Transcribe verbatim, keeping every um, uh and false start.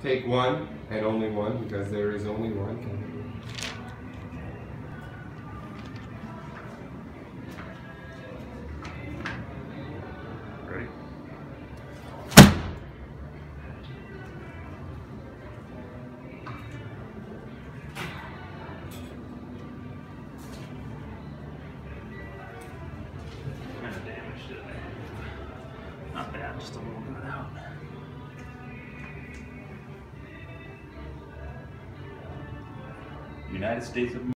Take one, and only one, because there is only one. Ready? Kind of damage to it. Not bad, just a little bit out. United States of